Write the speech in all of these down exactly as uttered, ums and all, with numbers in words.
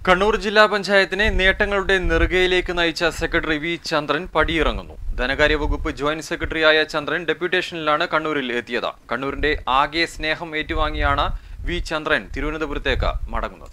Kannur ജില്ലാ പഞ്ചായത്തിനെ നേട്ടങ്ങളുടെ നെറുകയിലേക്ക് നയിച്ച സെക്രട്ടറി വി ചന്ദ്രൻ പടിയിറങ്ങുന്നു. ധനകാര്യ വകുപ്പ് ജോയിന്റ് സെക്രട്ടറിയായ ചന്ദ്രൻ ഡെപ്യൂട്ടേഷനിലാണ് കണ്ണൂരിൽ എത്തിയത്. കണ്ണൂരിന്റെ ആകെ സ്നേഹം ഏറ്റുവാങ്ങിയാണ് വി ചന്ദ്രൻ തിരുവനന്തപുരത്തേക്ക് മടങ്ങുന്നത്.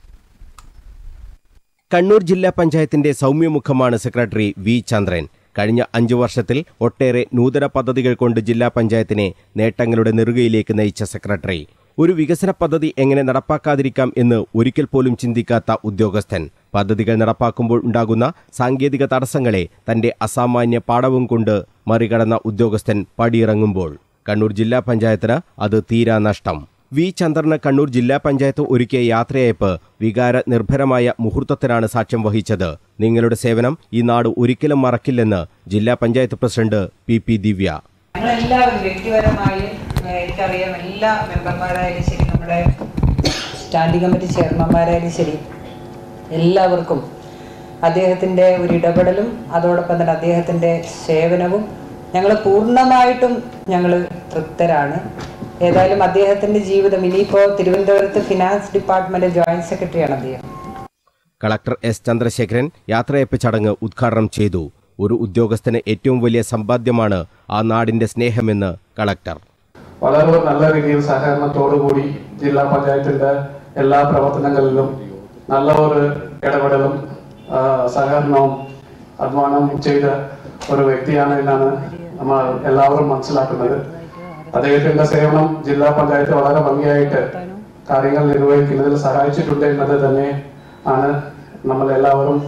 കണ്ണൂർ ജില്ലാ പഞ്ചായത്തിന്റെ സൗമ്യമുഖമാണ് സെക്രട്ടറി വി ചന്ദ്രൻ. കഴിഞ്ഞ അഞ്ചു വർഷത്തിൽ ഒട്ടേറെ നൂതന പദ്ധതികൾ കൊണ്ട് ജില്ലാ പഞ്ചായത്തിനെ നേട്ടങ്ങളുടെ നെറുകയിലേക്ക് നയിച്ച സെക്രട്ടറി ഒരു വികസന പദ്ധതി എങ്ങനെ നടപ്പാക്കാതിരിക്കാം എന്ന് ഒരിക്കൽ പോലും ചിന്തിക്കാത്ത ഉദ്യോഗസ്ഥൻ പദ്ധതികൾ നടപ്പാക്കുമ്പോൾ ഉണ്ടാകുന്ന സാങ്കേതിക തടസ്സങ്ങളെ തന്റെ അസാമാന്യ പാഠവും കൊണ്ട് മറികടന്ന ഉദ്യോഗസ്ഥൻ പടിയിറങ്ങുമ്പോൾ കണ്ണൂർ ജില്ലാ പഞ്ചായത്തിന് അത് തീരാ നഷ്ടം. വി ചന്ദ്രന് കണ്ണൂർ ജില്ലാ പഞ്ചായത്ത് ഒരുക്കിയ യാത്രയയപ്പ് വികാര നിർഭരമായ മുഹൂർത്തത്തിനാണ് സാക്ഷ്യം വഹിച്ചത്. നിങ്ങളുടെ സേവനം ഈ നാട് ഒരിക്കലും മറക്കില്ലെന്ന് ജില്ലാ panchayat president P P Divya. ഞങ്ങളെല്ലാവരും വ്യക്തിപരമായി എനിക്കറിയാം, എല്ലാ മെമ്പർമാരായാലും ശരി, നമ്മുടെ സ്റ്റാൻഡിംഗ് കമ്മിറ്റി ചെയർമാൻമാരായാലും ശരി, എല്ലാവർക്കും അദ്ദേഹത്തിൻ്റെ ഒരു ഇടപെടലും അതോടൊപ്പം തന്നെ അദ്ദേഹത്തിൻ്റെ സേവനവും ഞങ്ങൾ പൂർണ്ണമായിട്ടും ഞങ്ങൾ തൃപ്തരാണ്. ഏതായാലും അദ്ദേഹത്തിൻ്റെ ജീവിതം ഇനിയിപ്പോൾ തിരുവനന്തപുരത്ത് ഫിനാൻസ് ഡിപ്പാർട്ട്മെന്റ് ജോയിന്റ് സെക്രട്ടറിയാണ് അദ്ദേഹം. കളക്ടർ എസ് ചന്ദ്രശേഖരൻ യാത്രയയപ്പ് ചടങ്ങ് ഉദ്ഘാടനം ചെയ്തു. ഒരു ഉദ്യോഗസ്ഥന് ഏറ്റവും വലിയ സമ്പാദ്യമാണ് ആ നാടിന്റെ സ്നേഹമെന്ന് കളക്ടർ. വളരെ നല്ല രീതിയിൽ സഹകരണത്തോടുകൂടി ജില്ലാ പഞ്ചായത്തിന്റെ എല്ലാ പ്രവർത്തനങ്ങളിലും നല്ല ഒരു ഇടപെടലും സഹകരണവും അധ്വാനം ചെയ്ത ഒരു വ്യക്തിയാണ് എന്നാണ് നമ്മൾ എല്ലാവരും മനസ്സിലാക്കുന്നത്. അദ്ദേഹത്തിന്റെ സേവനം ജില്ലാ പഞ്ചായത്ത് വളരെ ഭംഗിയായിട്ട് കാര്യങ്ങൾ നിർവഹിക്കുന്നതിൽ സഹായിച്ചിട്ടുണ്ട് എന്നത് തന്നെ ആണ് നമ്മൾ എല്ലാവരും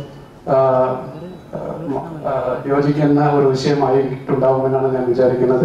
യോജിക്കുന്ന ഒരു വിഷയമായിട്ടുണ്ടാവുമെന്നാണ് ഞാൻ വിചാരിക്കുന്നത്.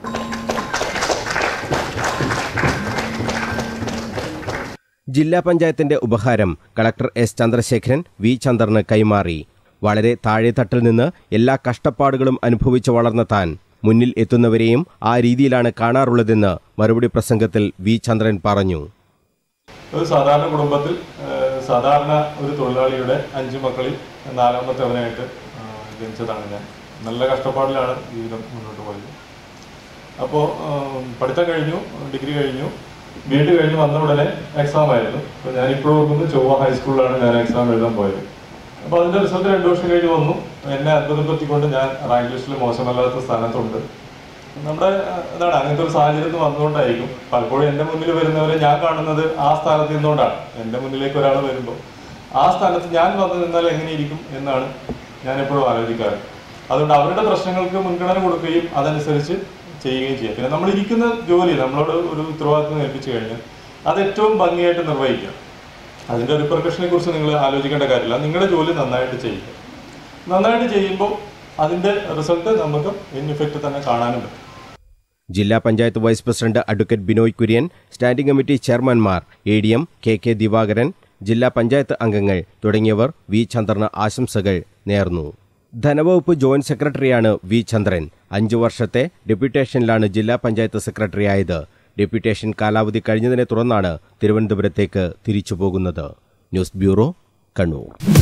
ജില്ലാ പഞ്ചായത്തിന്റെ ഉപഹാരം കളക്ടർ എസ് ചന്ദ്രശേഖരൻ വി ചന്ദ്രന് കൈമാറി. വളരെ താഴെത്തട്ടിൽ നിന്ന് എല്ലാ കഷ്ടപ്പാടുകളും അനുഭവിച്ചു വളർന്ന താൻ മുന്നിൽ എത്തുന്നവരെയും ആ രീതിയിലാണ് കാണാറുള്ളതെന്ന് മറുപടി പ്രസംഗത്തിൽ വി ചന്ദ്രൻ പറഞ്ഞു. ഒരു സാധാരണ കുടുംബത്തിൽ സാധാരണ ഒരു തൊഴിലാളിയുടെ അഞ്ചു മക്കളിൽ നാലാമത്തവനായിട്ട് ജനിച്ചതാണ് ഞാൻ. നല്ല കഷ്ടപ്പാടിലാണ് ജീവിതം മുന്നോട്ട് പോയത്. അപ്പോൾ പഠിത്തം കഴിഞ്ഞു, ഡിഗ്രി കഴിഞ്ഞു, ബിഎഡ് കഴിഞ്ഞ് വന്ന ഉടനെ എക്സാം ആയിരുന്നു. അപ്പോൾ ഞാനിപ്പോഴും ഓർക്കുന്നത് ചൊവ്വ ഹൈസ്കൂളിലാണ് ഞാൻ എക്സാം എഴുതാൻ പോയത്. അപ്പോൾ അതിൻ്റെ റിസൾട്ട് രണ്ടു വർഷം കഴിഞ്ഞ് വന്നു. എന്നെ അത്ഭുതപ്പെടുത്തിക്കൊണ്ട് ഞാൻ റാങ്ക് ലിസ്റ്റിൽ മോശമല്ലാത്ത സ്ഥാനത്തുണ്ട്. നമ്മുടെ എന്താണ് അങ്ങനത്തെ ഒരു സാഹചര്യത്തിൽ വന്നുകൊണ്ടായിരിക്കും പലപ്പോഴും എൻ്റെ മുന്നിൽ വരുന്നവരെ ഞാൻ കാണുന്നത് ആ സ്ഥാനത്ത് നിന്നുകൊണ്ടാണ്. എൻ്റെ മുന്നിലേക്ക് ഒരാൾ വരുമ്പോൾ ആ സ്ഥാനത്ത് ഞാൻ വന്നു നിന്നാൽ എങ്ങനെയിരിക്കും എന്നാണ് ഞാൻ എപ്പോഴും ആലോചിക്കാറ്. അതുകൊണ്ട് അവരുടെ പ്രശ്നങ്ങൾക്ക് മുൻഗണന കൊടുക്കുകയും അതനുസരിച്ച് ചെയ്യുകയും ചെയ്യാം. പിന്നെ നമ്മൾ ഇരിക്കുന്ന ജോലി നമ്മളോട് ഒരു ഉത്തരവാദിത്വം ഏൽപ്പിച്ചു കഴിഞ്ഞാൽ അത് ഏറ്റവും ഭംഗിയായിട്ട് നിർവഹിക്കുക. അതിൻ്റെ റിപ്പർക്കഷനെ കുറിച്ച് നിങ്ങൾ ആലോചിക്കേണ്ട കാര്യമില്ല. നിങ്ങളുടെ ജോലി നന്നായിട്ട് ചെയ്യുക. നന്നായിട്ട് ചെയ്യുമ്പോൾ അതിൻ്റെ റിസൾട്ട് നമുക്ക് ഇൻ ഇഫക്റ്റ് തന്നെ കാണാനും പറ്റും. ജില്ലാ panchayat vice president advocate Binoy Kurian, standing committee ചെയർമാൻമാർ A D M K K Divakaran, ജില്ലാ പഞ്ചായത്ത് അംഗങ്ങൾ തുടങ്ങിയവർ വി ചന്ദ്രന് ആശംസകൾ നേർന്നു. ധനവകുപ്പ് ജോയിന്റ് സെക്രട്ടറിയാണ് വി ചന്ദ്രൻ. അഞ്ചു വർഷത്തെ ഡെപ്യൂട്ടേഷനിലാണ് ജില്ലാ പഞ്ചായത്ത് സെക്രട്ടറിയായത്. ഡെപ്യൂട്ടേഷൻ കാലാവധി കഴിഞ്ഞതിനെ തുടർന്നാണ് തിരുവനന്തപുരത്തേക്ക് തിരിച്ചുപോകുന്നത്. News bureau, Kannur.